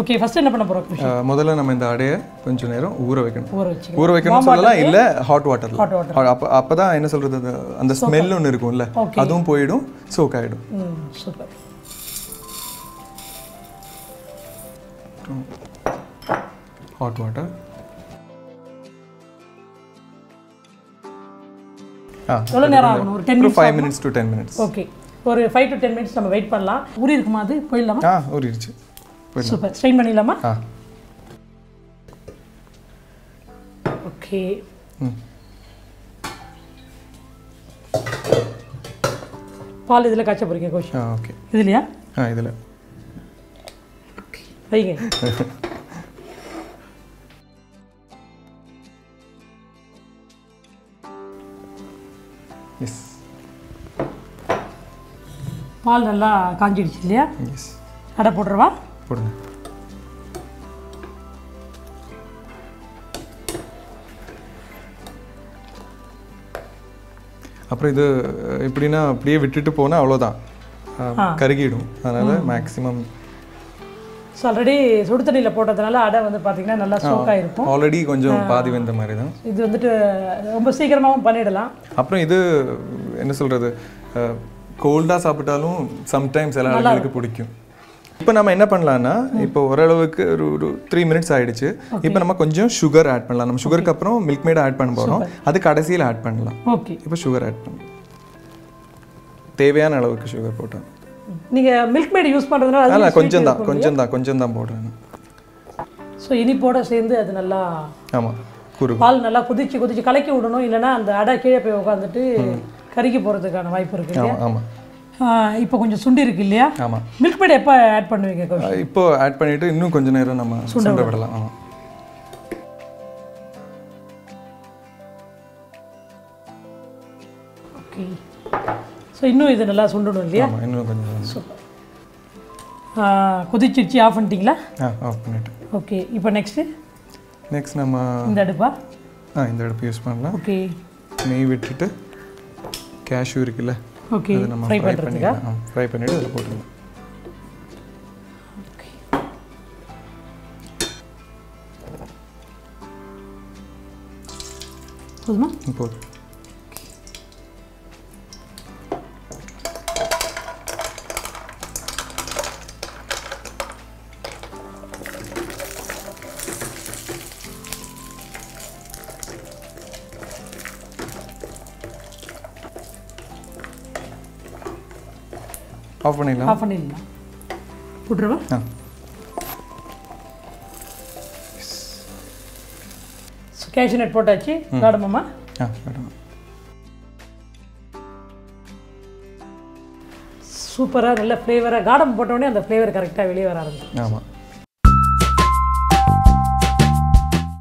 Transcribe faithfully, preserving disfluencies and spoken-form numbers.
Okay first என்ன பண்ண போறோம் கிருஷ்ணா? முதல்ல நம்ம இந்த அடையை கொஞ்ச நேரம் ஊற வைக்கணும். ஊற வச்சு ஊற வைக்கணும் சொல்லலாம் இல்ல ஹாட் வாட்டர்ல. Hot water. அப்ப அப்பதான் என்ன சொல்றது அந்த ஸ்மெல் ஒன்னு இருக்கும்ல அதுவும் போய்டும் சோக் ஆயிடும். ம் சூப்பர். Hot water. ஆ எவ்வளவு நேரம் ஆகும்? ஒரு ten minutes five minutes to ten minutes. Okay. ஒரு five to ten minutes நம்ம வெயிட் பண்ணலாம். ஊறி இருக்குமா அது? போயிடலாமா? ஆ ஊறிடுச்சு. சூப்பர். ஸ்ட்ரெயின் பண்ணிடலாமா? ஆ ஓகே. ம் பால் இதில் காய்ச்ச போறீங்க கோஷ்? ஆ ஓகே. இதுலையா? ஆ இதில். ஓகே வைங்க. எஸ். பால் நல்லா காஞ்சிடுச்சு இல்லையா? எஸ். அடை போட்டுருவா? போடுங்க. அப்புறம் இது எப்படின்னா அப்படியே விட்டுட்டு போனால் அவ்வளோதான் கருகிடும். அதனால் மேக்ஸிமம் ஸோ ஆல்ரெடி சுடு தண்ணியில் போட்டதுனால அடை வந்து பார்த்தீங்கன்னா நல்லா சோக்காக இருக்கும். ஆல்ரெடி கொஞ்சம் பாதி வெந்த மாதிரி தான். இது வந்துட்டு ரொம்ப சீக்கிரமாகவும் பண்ணிடலாம். அப்புறம் இது என்ன சொல்கிறது கோல்டாக சாப்பிட்டாலும் சம்டைம்ஸ் எல்லா ஆளுங்களுக்கு பிடிக்கும். இப்போ நம்ம என்ன பண்ணலாம்னா இப்போ ஓரளவுக்கு ஒரு ஒரு த்ரீ மினிட்ஸ் ஆகிடுச்சு. இப்போ நம்ம கொஞ்சம் சுகர் ஆட் பண்ணலாம். நம்ம சுகருக்கு அப்புறம் மில்க் மேட் ஆட் பண்ண போகிறோம். அது கடைசியில் ஆட் பண்ணலாம். ஓகே. இப்போ சுகர் ஆட் பண்ணலாம். தேவையான அளவுக்கு சுகர் போட்டோம். நீங்கள் மில்க் மேட் யூஸ் பண்ணுறதுனால அதில் கொஞ்சம் தான் கொஞ்சம் தான் கொஞ்சம் தான் போடுறேன். ஸோ இனிப்போட சேர்ந்து அது நல்லா ஆமாம் குரு பால் நல்லா கொதிச்சு கொதிச்சு கலக்கி விடணும். இல்லைன்னா அந்த அடை கீழே போய் உட்காந்துட்டு கருகி போகிறதுக்கான வாய்ப்பு இருக்கு இல்லையா? ஆமாம். இப்போ கொஞ்சம் சுண்டி இருக்கு இல்லையா? ஆமாம். மில்க் மேட் எப்போ ஆட் பண்ணுவீங்க? இப்போ ஆட் பண்ணிவிட்டு இன்னும் கொஞ்சம் நேரம் நம்ம சுண்ட விடலாம். ஆமாம். ஓகே. ஸோ இன்னும் இது நல்லா சுண்டணும் இல்லையா? ஆமாம் இன்னும் கொஞ்சம். சூப்பர். கொதிச்சிடுச்சு ஆஃப் பண்ணிட்டீங்களா? ஆ ஆஃப் பண்ணிட்டேன். ஓகே. இப்போ நெக்ஸ்ட்டு நெக்ஸ்ட் நம்ம இந்த அடுப்பா? ஆ இந்த அடுப்பு யூஸ் பண்ணலாம். ஓகே. நெய் விட்டுட்டு கேஷ்யூ இருக்குல்ல ஓகே அது நம்ம ஃப்ரை ஃப்ரை பண்ணுறதுக்கா? பண்ணிக்கலாம். ஃப்ரை பண்ணிவிட்டு அதில் போட்டுக்கலாம். ஓகே. போதுமா? போதும். ஆஃப் பண்ணிடலாம். ஆஃப் பண்ணிடலாம். போட்டுருவா? ஆ கேஷ்யூ நட் போட்டாச்சு. காடமாமா? ஆ காடமா. சூப்பராக நல்ல ஃப்ளேவராக காடம் போட்டோடனே அந்த ஃப்ளேவர் கரெக்டாக வெளியே வர ஆரம்பிச்சு. ஆமாம்.